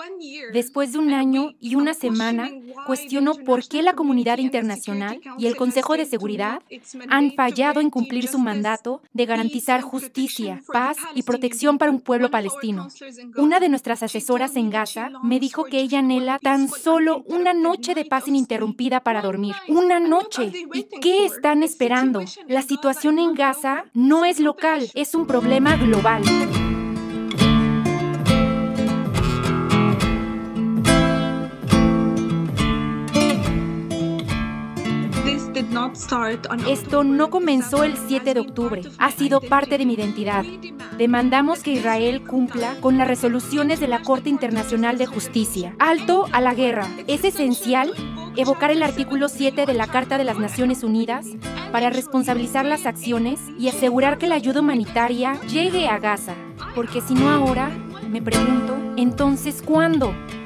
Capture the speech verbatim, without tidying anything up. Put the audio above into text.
Después de un año y una semana, cuestiono por qué la comunidad internacional y el Consejo de Seguridad han fallado en cumplir su mandato de garantizar justicia, paz y protección para un pueblo palestino. Una de nuestras asesoras en Gaza me dijo que ella anhela tan solo una noche de paz ininterrumpida para dormir. ¡Una noche! ¿Y qué están esperando? La situación en Gaza no es local, es un problema global. Esto no comenzó el siete de octubre, ha sido parte de mi identidad. Demandamos que Israel cumpla con las resoluciones de la Corte Internacional de Justicia. ¡Alto a la guerra! Es esencial evocar el artículo siete de la Carta de las Naciones Unidas para responsabilizar las acciones y asegurar que la ayuda humanitaria llegue a Gaza. Porque si no ahora, me pregunto, ¿entonces cuándo?